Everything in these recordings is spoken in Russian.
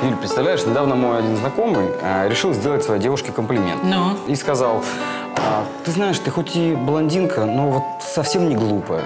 Юль, представляешь, недавно мой один знакомый решил сделать своей девушке комплимент. Ну? И сказал, ты знаешь, ты хоть и блондинка, но вот совсем не глупая.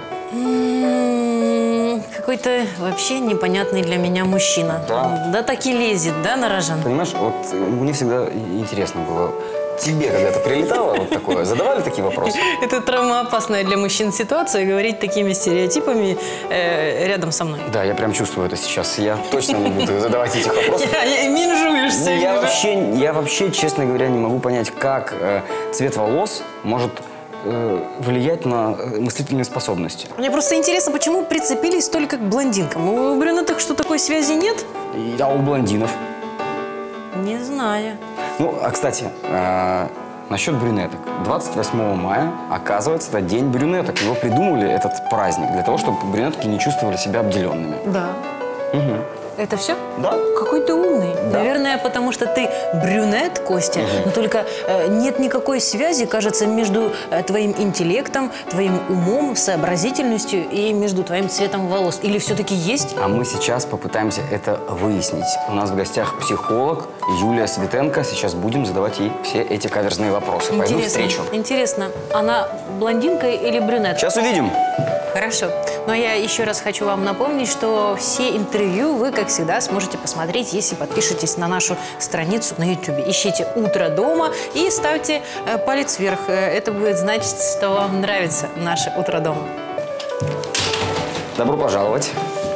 Какой-то вообще непонятный для меня мужчина. Да. Да так и лезет, да, на рожон? Понимаешь, вот мне всегда интересно было. Тебе когда-то прилетало вот такое? Задавали такие вопросы? Это травмоопасная для мужчин ситуация, говорить такими стереотипами рядом со мной. Да, я прям чувствую это сейчас. Я точно не буду задавать этих вопросов. Менжуешься. Я вообще, честно говоря, не могу понять, как цвет волос может влиять на мыслительные способности. Мне просто интересно, почему прицепились только к блондинкам? У брюнеток что, такой связи нет? А у блондинов? Не знаю. Ну, кстати, насчет брюнеток. 28 мая, оказывается, это день брюнеток. Его придумали, этот праздник, для того, чтобы брюнетки не чувствовали себя обделенными. Да. Угу. Это все? Да. Какой ты умный. Да. Наверное, потому что ты брюнет, Костя, но только нет никакой связи, кажется, между твоим интеллектом, твоим умом, сообразительностью и между твоим цветом волос. Или все-таки есть? А мы сейчас попытаемся это выяснить. У нас в гостях психолог Юлия Светенко. Сейчас будем задавать ей все эти каверзные вопросы. Пойду встречу. Интересно, она блондинка или брюнет? Сейчас увидим. Хорошо. Но я еще раз хочу вам напомнить, что все интервью вы, как всегда, сможете посмотреть, если подпишетесь на нашу страницу на YouTube. Ищите «Утро дома» и ставьте палец вверх. Это будет значить, что вам нравится наше «Утро дома». Добро пожаловать.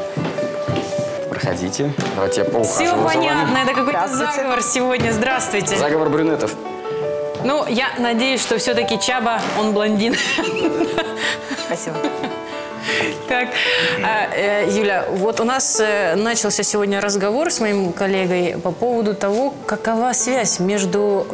Проходите. Давайте я поухаживаю Все за вами. понятно. Это какой-то заговор сегодня. Здравствуйте. Заговор брюнетов. Ну, я надеюсь, что все-таки Чаба, он блондин. Спасибо. Так, Юля, вот у нас начался сегодня разговор с моим коллегой по поводу того, какова связь между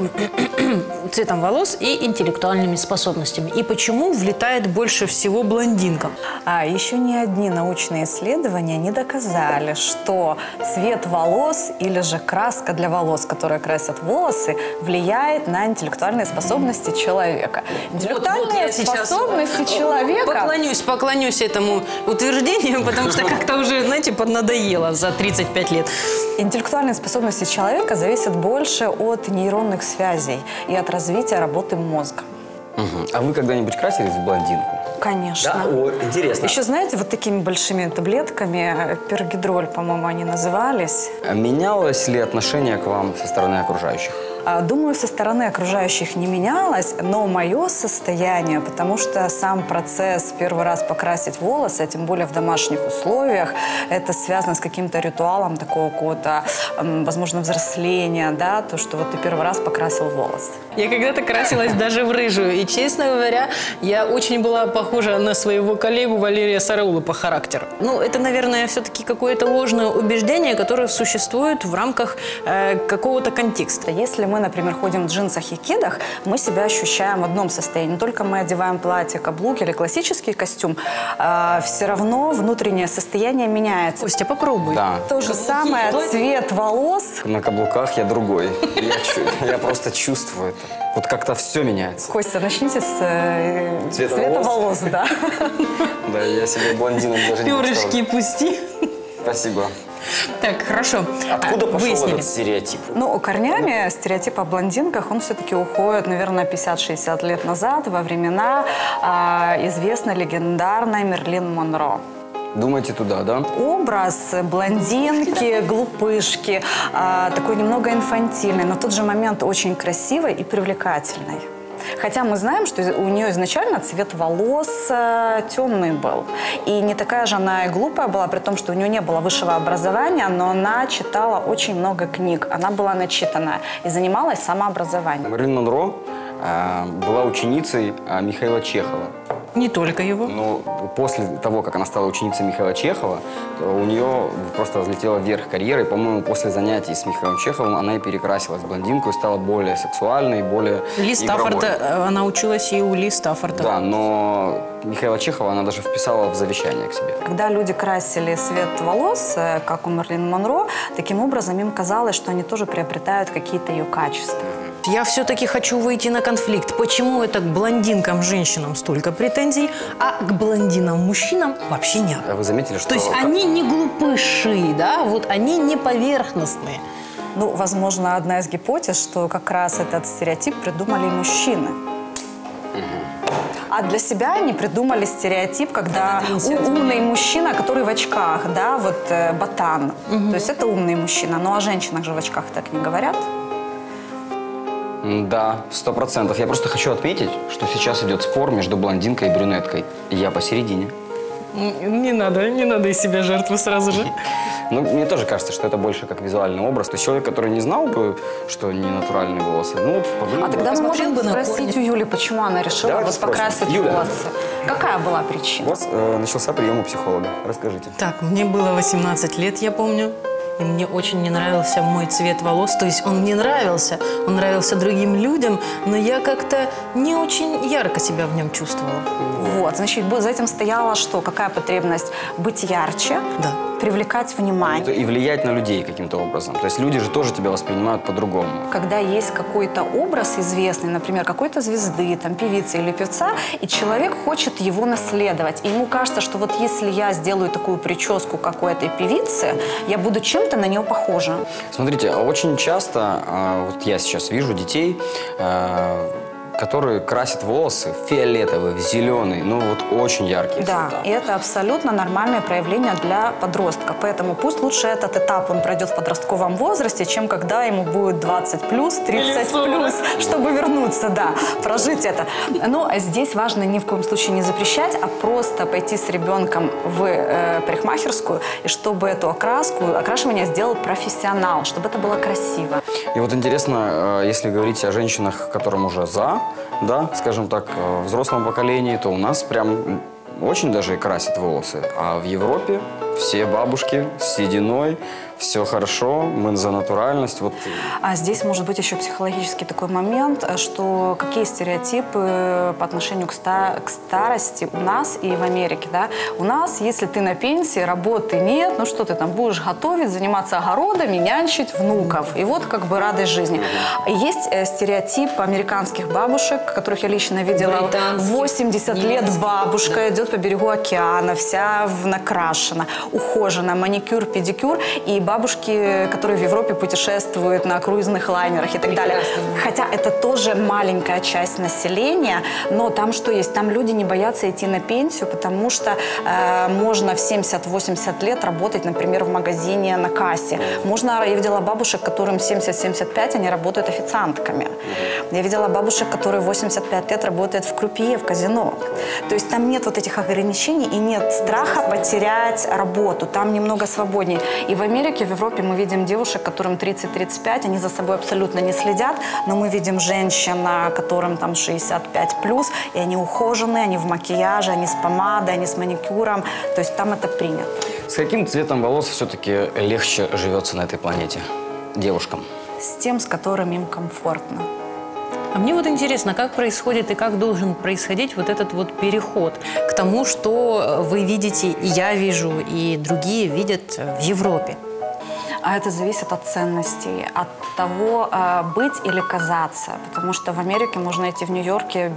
цветом волос и интеллектуальными способностями. И почему влетает больше всего блондинкам. Еще ни одни научные исследования не доказали, что цвет волос или же краска для волос, которая красят волосы, влияет на интеллектуальные способности человека. Интеллектуальные способности человека... Поклонюсь этому утверждению, потому что как-то уже, знаете, поднадоело за 35 лет. Интеллектуальные способности человека зависят больше от нейронных связей и от развития работы мозга. Угу. А вы когда-нибудь красились в блондинку? Конечно. Да? О, интересно. Еще, знаете, вот такими большими таблетками, пергидроль, по-моему, они назывались. Менялось ли отношение к вам со стороны окружающих? Думаю, со стороны окружающих не менялось, но мое состояние, потому что сам процесс первый раз покрасить волосы, а тем более в домашних условиях, это связано с каким-то ритуалом такого какого-то, возможно, взросления, да, то, что вот ты первый раз покрасил волосы. Я когда-то красилась даже в рыжую, и, честно говоря, я очень была похожа на своего коллегу Валерия Сараула по характеру. Ну, это, наверное, все-таки какое-то ложное убеждение, которое существует в рамках какого-то контекста. Если мы, например, ходим в джинсах и кедах, мы себя ощущаем в одном состоянии. Не только мы одеваем платье, каблук или классический костюм, все равно внутреннее состояние меняется. Костя, попробуй. Да. То же самое, цвет волос. На каблуках я другой. Я просто чувствую это. Вот как-то все меняется. Костя, начните с цвета волос, да. Да, я себе блондином даже не Перышки представляю. пусти. Спасибо. Так, хорошо. Откуда пошел Выяснили. этот стереотип? Ну, корнями стереотип о блондинках, он все-таки уходит, наверное, 50-60 лет назад, во времена известной легендарной Мерлин Монро. Думаете туда, да? Образ блондинки, глупышки, такой немного инфантильный, но в тот же момент очень красивой и привлекательной. Хотя мы знаем, что у нее изначально цвет волос темный был. И не такая же она и глупая была, при том, что у нее не было высшего образования, но она читала очень много книг. Она была начитанная и занималась самообразованием. Мерлин Монро была ученицей Михаила Чехова. Не только его. Но после того, как она стала ученицей Михаила Чехова, у нее просто взлетела вверх карьера. И, по-моему, после занятий с Михаилом Чеховым она и перекрасилась в блондинку и стала более сексуальной, более Ли игровой. Стаффорда, она училась и у Ли Стаффорда. Да, но Михаила Чехова она даже вписала в завещание к себе. Когда люди красили цвет волос, как у Мерлин Монро, таким образом им казалось, что они тоже приобретают какие-то ее качества. Я все-таки хочу выйти на конфликт. Почему это к блондинкам-женщинам столько претензий, а к блондинам-мужчинам вообще нет? А вы заметили, что... То есть они не глупыши, да? Вот они не поверхностные. Ну, возможно, одна из гипотез, что как раз этот стереотип придумали мужчины. А для себя они придумали стереотип, когда умный мужчина, который в очках, да, вот ботан. То есть это умный мужчина. Ну, о женщинах же в очках так не говорят. Да, 100%. Я просто хочу отметить, что сейчас идет спор между блондинкой и брюнеткой. Я посередине. Не надо из себя жертву сразу же. Ну, мне тоже кажется, что это больше как визуальный образ. То есть человек, который не знал бы, что не натуральные волосы, ну, вот, подумал бы. Тогда мы Посмотрел можем бы на спросить у Юли, почему она решила Давайте вот спросим. покрасить Юля. волосы. Какая была причина? У вас начался прием у психолога. Расскажите. Так, мне было 18 лет, я помню. И мне очень не нравился мой цвет волос. То есть он мне нравился, он нравился другим людям, но я как-то не очень ярко себя в нем чувствовала. Вот, значит, за этим стояла что? Какая потребность? Быть ярче, Да. привлекать внимание. И влиять на людей каким-то образом. То есть люди же тоже тебя воспринимают по-другому. Когда есть какой-то образ известный, например, какой-то звезды, там, певицы или певца, и человек хочет его наследовать. И ему кажется, что вот если я сделаю такую прическу, как у этой певицы, я буду чем-то на нее похожа. Смотрите, очень часто, вот я сейчас вижу детей, которые красят волосы в фиолетовый, в зеленый, ну вот очень яркие Да, цвета. и это абсолютно нормальное проявление для подростка. Поэтому пусть лучше этот этап он пройдет в подростковом возрасте, чем когда ему будет 20 плюс, 30 плюс, чтобы вернуться, да, прожить это. Но здесь важно ни в коем случае не запрещать, а просто пойти с ребенком в парикмахерскую, и чтобы эту окрашивание сделал профессионал, чтобы это было красиво. И вот интересно, если говорить о женщинах, которым уже да, скажем так, в взрослом поколении, то у нас прям очень даже и красят волосы. А в Европе все бабушки с сединой, все хорошо, мы за натуральность. Вот. А здесь может быть еще психологический такой момент, что какие стереотипы по отношению к старости у нас и в Америке, да? У нас, если ты на пенсии, работы нет, ну что ты там будешь готовить, заниматься огородами, нянчить внуков. И вот как бы радость жизни. Есть стереотип американских бабушек, которых я лично видела. 80 лет бабушка идет по берегу океана, вся накрашена, ухожена, маникюр, педикюр. И бабушки, которые в Европе путешествуют на круизных лайнерах и так далее. Хотя это тоже маленькая часть населения, но там что есть? Там люди не боятся идти на пенсию, потому что можно в 70-80 лет работать, например, в магазине на кассе. Можно, я видела бабушек, которым 70-75, они работают официантками. Я видела бабушек, которые 85 лет работают в крупье, в казино. То есть там нет вот этих ограничений и нет страха потерять работу. Там немного свободнее. И в Америке, в Европе мы видим девушек, которым 30-35, они за собой абсолютно не следят, но мы видим женщин, которым там 65+, и они ухоженные, они в макияже, они с помадой, они с маникюром, то есть там это принято. С каким цветом волос все-таки легче живется на этой планете девушкам? С тем, с которым им комфортно. А мне вот интересно, как происходит и как должен происходить вот этот вот переход к тому, что вы видите, и я вижу, и другие видят в Европе. А это зависит от ценностей, от того, быть или казаться. Потому что в Америке можно идти в Нью-Йорке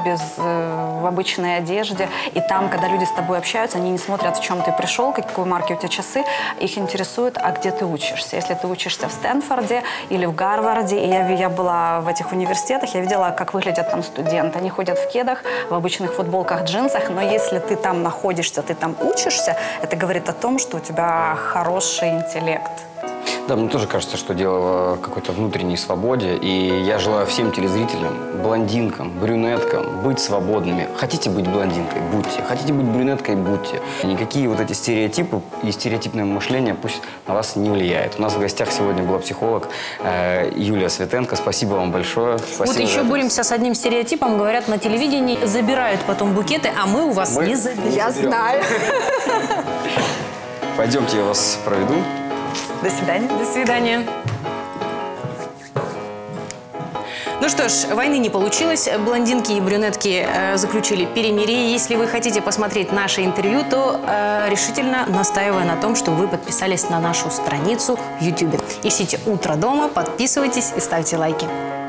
в обычной одежде, и там, когда люди с тобой общаются, они не смотрят, в чем ты пришел, какой марки у тебя часы, их интересует, а где ты учишься. Если ты учишься в Стэнфорде или в Гарварде, и я была в этих университетах, я видела, как выглядят там студенты. Они ходят в кедах, в обычных футболках, джинсах, но если ты там находишься, ты там учишься, это говорит о том, что у тебя хороший интеллект. Да, мне тоже кажется, что дело в какой-то внутренней свободе. И я желаю всем телезрителям, блондинкам, брюнеткам быть свободными. Хотите быть блондинкой – будьте. Хотите быть брюнеткой – будьте. Никакие вот эти стереотипы и стереотипное мышление пусть на вас не влияет. У нас в гостях сегодня была психолог Юлия Светенко. Спасибо вам большое. Спасибо Вот еще боремся с одним стереотипом. Говорят, на телевидении забирают потом букеты, а мы у вас не заберем. Я знаю. Пойдемте, я вас проведу. До свидания. До свидания. Ну что ж, войны не получилось. Блондинки и брюнетки заключили перемирие. Если вы хотите посмотреть наше интервью, то решительно настаиваю на том, чтобы вы подписались на нашу страницу в YouTube. Ищите «Утро дома», подписывайтесь и ставьте лайки.